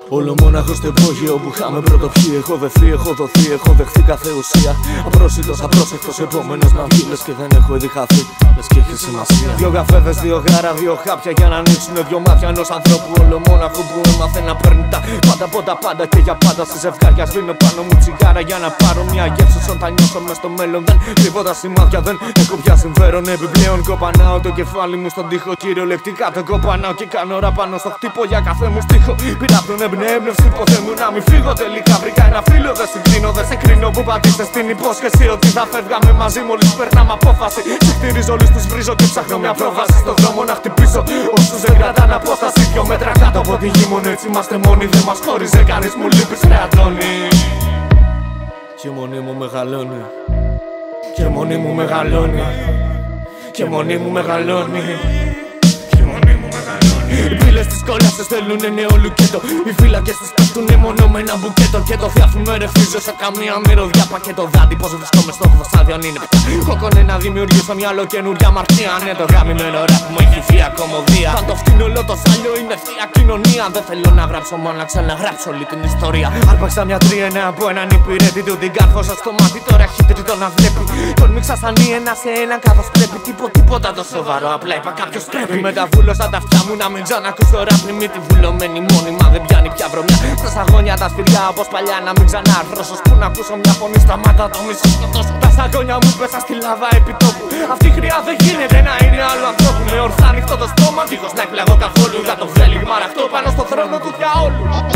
Όλο μόναχο στο υπόγειο που είχαμε πρωτοπιεί. Έχω δεθεί, έχω δοθεί, έχω δεχθεί κάθε ουσία. Απρόσιτος, απρόσεκτος, επόμενος να βγει. Λες και δεν έχω ήδη χαθεί, λες και έχει σημασία. Δυο καφέδες, δύο γάρα, δύο χάπια για να ανοίξουν δυο μάτια ενός ανθρώπου. Όλο μόναχο που έμαθε να παίρνει τα πάντα από τα πάντα και για πάντα. Στη ζευγάρια σβήνω πάνω μου τσιγάρα για να πάρω μια γεύση. Όταν νιώσω μες στο μέλλον δεν κρύβω τα σημάδια, δεν έχω πια συμφέρον. Επιπλέον κοπανάω το κεφάλι μου στον τοίχο. Κυριολεκτικά το κοπανάω και κάνω ώρα πάνω στο χτύπο για κάθε μου στίχο. Πήρα τον έμπνευση, ποτέ μου να μην φύγω. Τελικά βρήκα ένα φίλο, δεν συγκρίνω, δεν σε κρίνω. Που πατήστε στην υπόσχεση ότι θα φεύγαμε μαζί μόλις περνάμε απόφαση. Σε χτυρίζω, όλους τους βρίζω και ψάχνω μια πρόβαση στον δρόμο να χτυπήσω. Όσους δεν κρατάνε απόσταση, 2 μέτρα κάτω από τη γη. Μόνο έτσι είμαστε μόνοι, δεν μας χώριζε κανείς. Μου λείπεις ρε Αντώνη. Και η μονή μου μεγαλώνει. Και η μονή μου μεγαλώνει. Και η μονή μου μεγαλώνει. Οι πύλες της κόλασης θέλουνε νέο λουκέτο. Οι φύλακες της πέφτουνε μόνο με ένα μπουκέτο. Και το θιάφι με ρεφίζω σε καμία μυρωδιά. Πακέτο δάντη, πως βρισκόμαι στο χθωστάδιο αν είναι πια. Κόκκονε να δημιουργήσω μυαλό καινούρια αμαρτία. Ναι, το γαμημένο ραπ μου έχει θεία κομμωδία. Αν το φτύνω όλο το σάλιο είναι θεία κοινωνία. Δεν θέλω να γράψω μόνο να ξαναγράψω όλη την ιστορία. Άρπαξα μια τριένα από έναν υπηρέτη του, την κάρφωσα στο μάτι. Τώρα έχει τρίτο να βλέπει. Τον μίξα σαν ένα σε έναν καθώς πρέπει. Τίποτα το σοβαρό, απλά είπα κάποιος πρέπει. Μεταβούλωσα τα αυτιά μου να μην ξανακούσω ραπ. Μη τη βουλωμένη μόνιμα δεν πιάνει πια βρωμιά. Στα σαγόνια τα σφυριά όπως παλιά να μην ξανάρθω. Που να ακούσω μια φωνή σταμάτα το μισό σκοτώσω. Τα σαγόνια μου πέσα στη λάβα επιτόπου. Αυτή η χρειά δεν γίνεται να είναι άλλου ανθρώπου. Με ορθά ανοιχτό το στόμα, δίχως να εκπλαγώ καθόλου. Για το βέλιγμα ραχτώ πάνω στο θρόνο του διαόλου.